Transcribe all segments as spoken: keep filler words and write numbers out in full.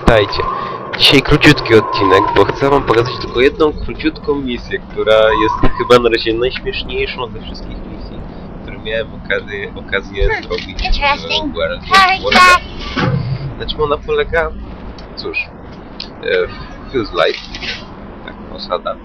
Witajcie. Dzisiaj króciutki odcinek, bo chcę wam pokazać tylko jedną króciutką misję, która jest chyba na razie najśmieszniejszą ze wszystkich misji, które miałem okazję, okazję zrobić w World of Warcraft. Na czym ona polega? Cóż, w Fuse Light, tak osada,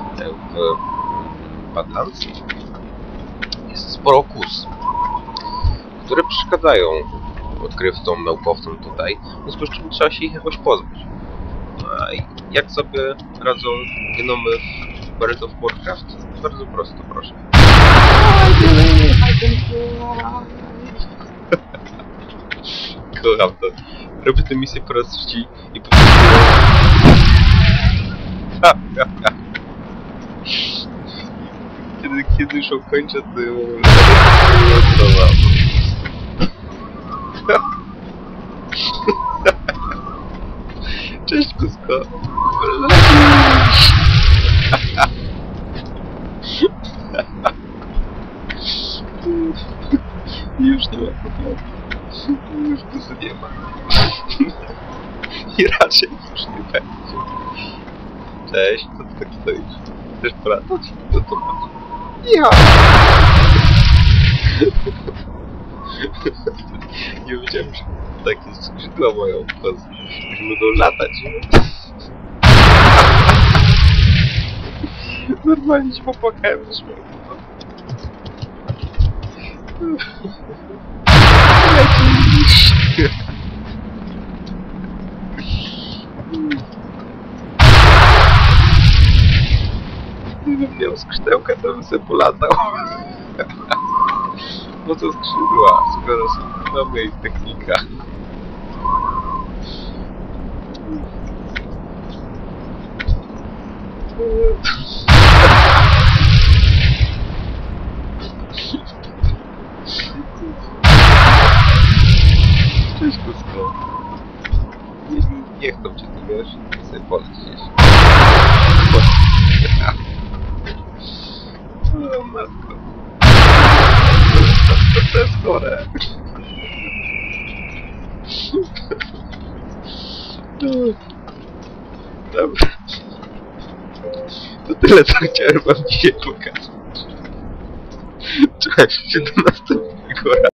w Badlands jest sporo kus, które przeszkadzają odkrywcom, naukowcom tutaj, w związku z czym trzeba się ich jakoś pozbyć. A jak sobie radzą genomy w World of Warcraft? Bardzo prosto, proszę. Kocham to. Robię tę misję po raz trzeci i po prostu... Kiedy, kiedy już ukończę, to Cześć, Kusko. Już nie ma problemu. Już Kusy nie ma. I raczej już nie będzie. Cześć, co ty tak stoisz? Chcesz polatać? No to masz. Ja! Nie wiedziałem, że takie skrzydła mają, to już będą latać. Normalnie się popłakałem ze śmiechu. Lecisz. Gdybym miał skrzydełkę, to bym sobie polatał. No to skrzydła, skoro są nowa ich technika. Cześć, Kusko. Nie, nie chcą cię tu, wiesz, sobie poleć gdzieś. O matko. To jest chore. Dobra. To tyle, co chciałem wam dzisiaj pokazać. Cześć, do następnego razu.